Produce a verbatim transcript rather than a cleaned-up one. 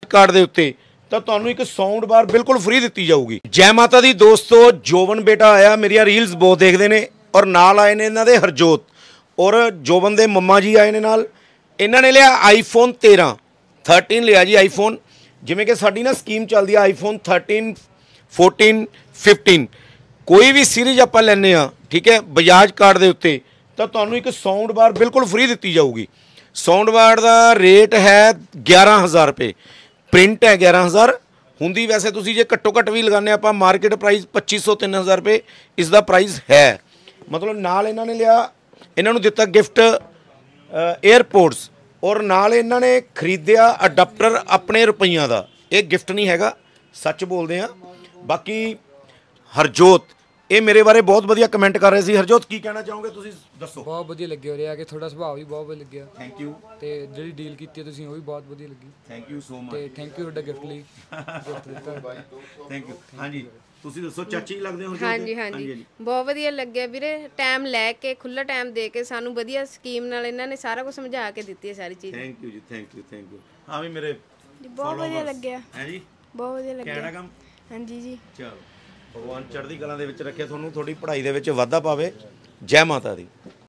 Card के उत्ते तो तुहानूं एक साउंड बार बिल्कुल फ्री दी जाऊगी। जय माता दी दोस्तों, जोबन बेटा आया, मेरिया रील्स बहुत देखते हैं और नाल आए ने इन्हां दे हरजोत और जोबन दे मम्मा जी आए ने नाल। इन्हां ने लिया आईफोन तेरह थर्टीन लिया जी आईफोन, जिमें कि साडी ना स्कीम चलती है आईफोन थर्टीन फोर्टीन फिफ्टीन कोई भी सीरीज आप लैने आ, ठीक है, बजाज कार्ड के उत्ते तो तुहानूं एक साउंड बार बिल्कुल फ्री दी जाऊगी। साउंड बार का रेट है ग्यारह हज़ार रुपये, प्रिंट है ग्यारह हज़ार, हुंदी वैसे तुसीं जे घट्टो घट्ट भी लगाने आप मार्केट प्राइस पच्ची सौ तीन हज़ार रुपये इसका प्राइस है। मतलब नाल इन्हां ने लिया, इन्हां नूं दिता गिफ्ट एयरपोर्ट्स और नाल इन्हां ने खरीदिया अडाप्टर अपने रुपइयां का। ये गिफ्ट नहीं हैगा, सच बोलते हैं। बाकी हरजोत ये मेरे बारे बहुत वधिया कमेंट कर रहे थे। हरजोत की कहना चाहोगे तुसीं दसो? बहुत वधिया लगे उरे आके, थोड़ा सुभाव भी बहुत वधिया लग्गिया। Thank you. ते जिहड़ी डील कीती तुसीं वो भी बहुत वधिया लगी। थैंक यू सो मच ते थैंक यू तुहाडा गिफ्ट ਲਈ। Thank you. हाँ जी ਤੁਸੀਂ ਦੱਸੋ ਚਾਚੀ ਲੱਗਦੇ ਹੋ? ਹਾਂਜੀ ਹਾਂਜੀ ਬਹੁਤ ਵਧੀਆ ਲੱਗਿਆ ਵੀਰੇ, ਟਾਈਮ ਲੈ ਕੇ ਖੁੱਲਾ ਟਾਈਮ ਦੇ ਕੇ ਸਾਨੂੰ ਵਧੀਆ ਸਕੀਮ ਨਾਲ ਇਹਨਾਂ ਨੇ ਸਾਰਾ ਕੁਝ ਸਮਝਾ ਕੇ ਦਿੱਤੀ ਹੈ ਸਾਰੀ ਚੀਜ਼। ਥੈਂਕ ਯੂ ਜੀ, ਥੈਂਕ ਯੂ ਥੈਂਕ ਯੂ। ਹਾਂ ਵੀ ਮੇਰੇ ਬਹੁਤ ਵਧੀਆ ਲੱਗਿਆ। ਹੈ ਜੀ ਬਹੁਤ ਵਧੀਆ ਲੱਗਿਆ। ਕਹਿਣਾ ਕੰਮ ਹਾਂਜੀ ਜੀ। ਚਲੋ ਭਗਵਾਨ ਚੜ੍ਹਦੀ ਕਲਾ ਦੇ ਵਿੱਚ ਰੱਖੇ ਤੁਹਾਨੂੰ, ਤੁਹਾਡੀ ਪੜ੍ਹਾਈ ਦੇ ਵਿੱਚ ਵਾਧਾ ਪਾਵੇ। ਜੈ ਮਾਤਾ ਦੀ।